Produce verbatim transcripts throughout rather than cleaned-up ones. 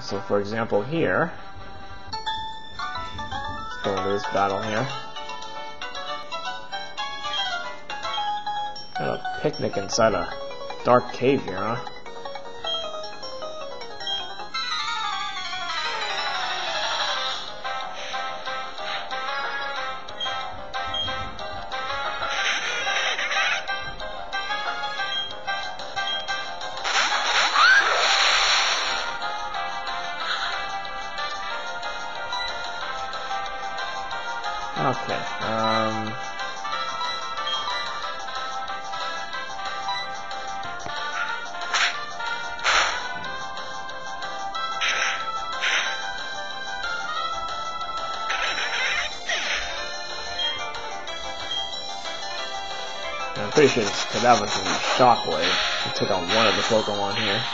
So for example here, let's go into this battle here. Got a picnic inside a dark cave here, huh? Okay, um... I'm pretty sure this Cadaver's gonna be Shockwave to take on one of the Pokemon here.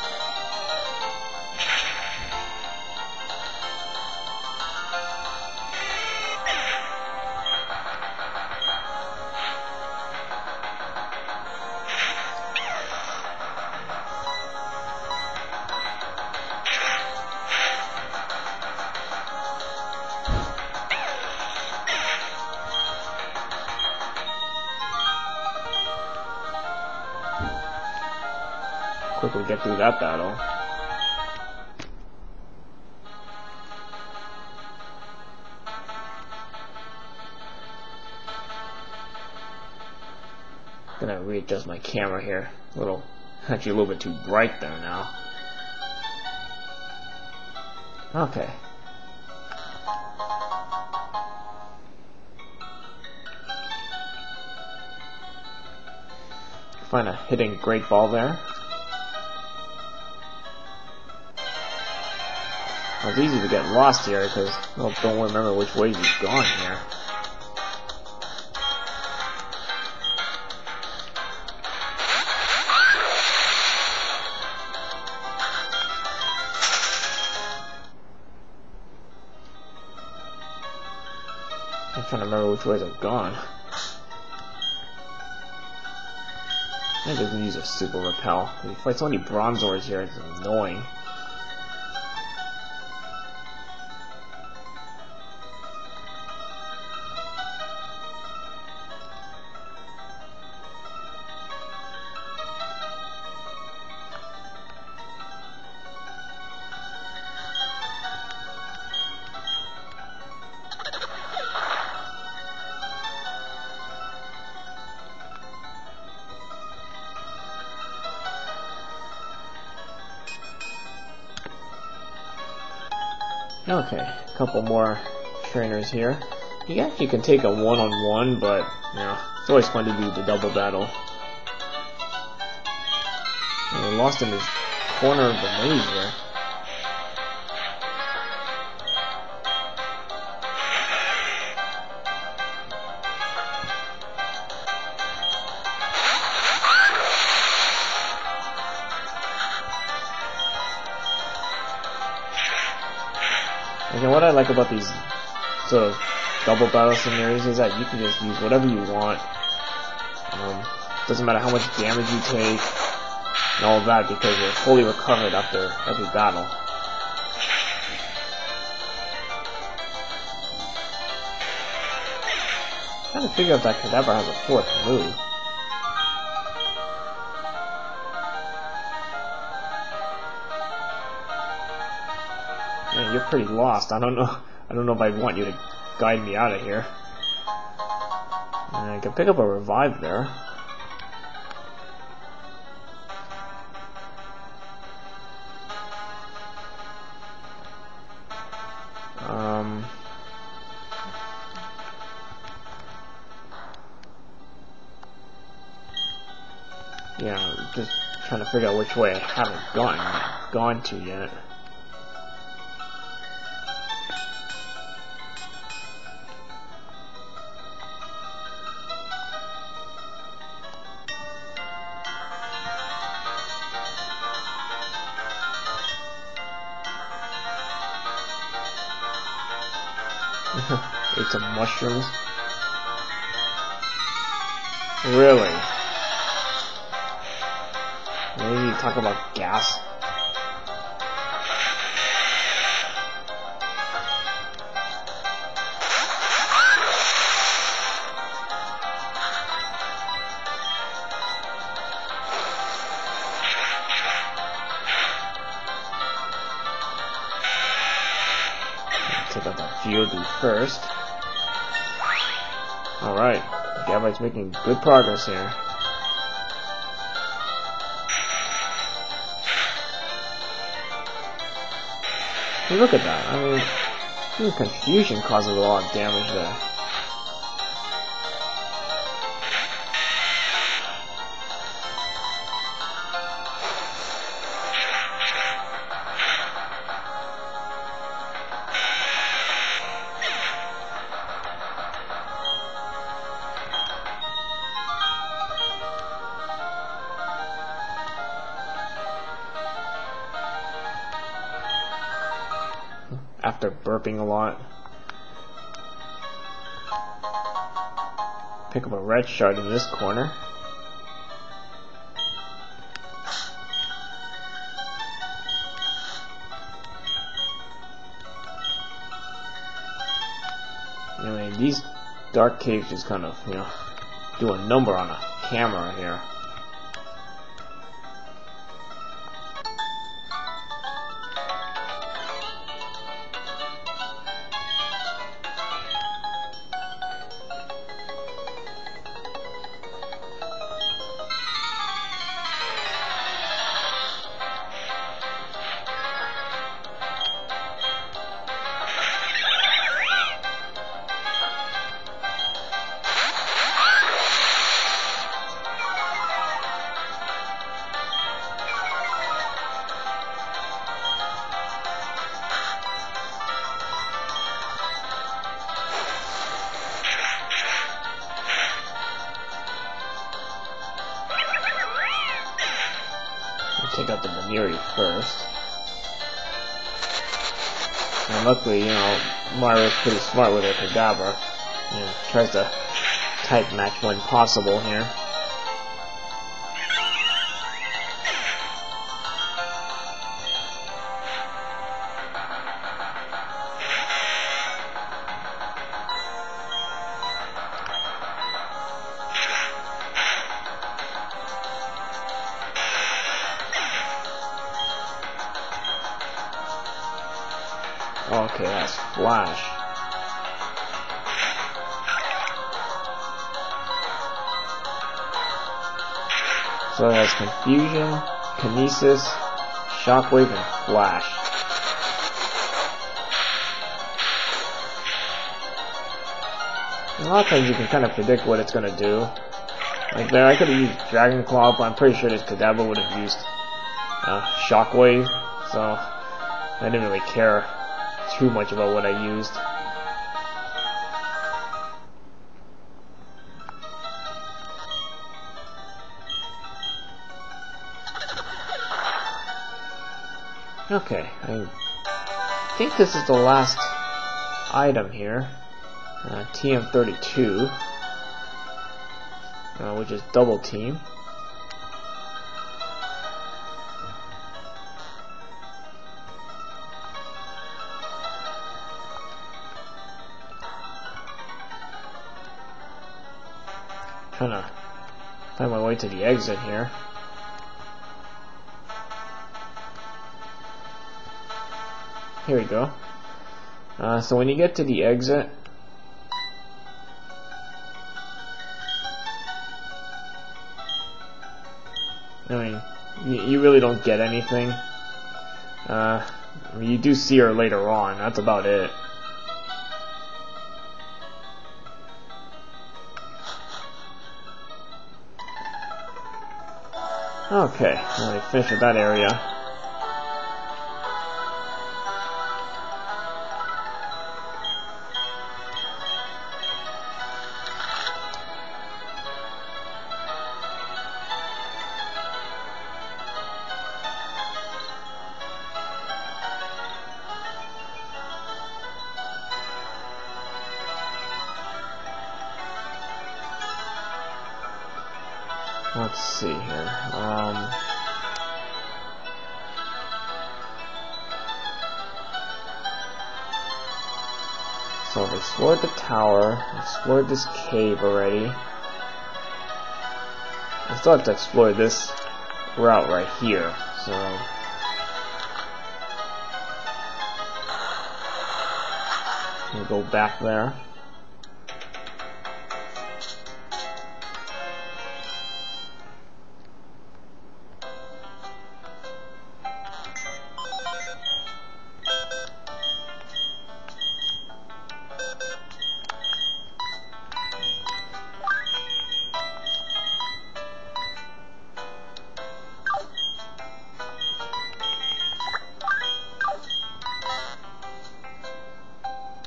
Quickly get through that battle. Gonna readjust my camera here. A little, actually a little bit too bright there now. Okay. Find a hidden great ball there. Well, it's easy to get lost here because I don't remember which way he's gone here. I'm trying to remember which ways I've gone. I doesn't use a super repel. He fights so many Bronzors here, it's annoying. Okay, a couple more trainers here. You actually can take a one-on-one, but, you know, it's always fun to do the double battle. And we're lost in this corner of the maze here. And what I like about these sort of double battle scenarios is that you can just use whatever you want. Um, doesn't matter how much damage you take and all of that because you're fully recovered after every battle. I'm trying to figure out if that Cadaver has a fourth move. Man, you're pretty lost. I don't know. I don't know if I want you to guide me out of here. And I can pick up a revive there. Um. Yeah, I'm just trying to figure out which way I haven't gone gone to yet. Ate some mushrooms. Really? Maybe you talk about gas. take out that Geodude first. Alright, Gabite's making good progress here. Hey, look at that. I mean, even confusion causes a lot of damage there. After burping a lot. Pick up a red shard in this corner. I mean, these dark caves just kind of, you know, do a number on a camera here. Take out the Mira first. And luckily, you know, Mira's pretty smart with her Kadabra. You know, tries to type match when possible here. Okay, that's Flash. So it has Confusion, Kinesis, Shockwave, and Flash. And a lot of times you can kind of predict what it's going to do. Like there, I could have used Dragon Claw, but I'm pretty sure this Kadabra would have used uh, Shockwave, so I didn't really care too much about what I used. Okay, I think this is the last item here, uh, T M thirty-two, uh, which is Double Team. Trying to find my way to the exit here. Here we go. Uh, so when you get to the exit, I mean, you, you really don't get anything. Uh, I mean, you do see her later on. That's about it. Okay, let me finish with that area. Let's see here. Um, so I've explored the tower, explored this cave already. I still have to explore this route right here, so We'll go back there.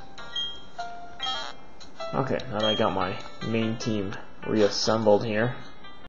Okay, now that I got my main team reassembled here,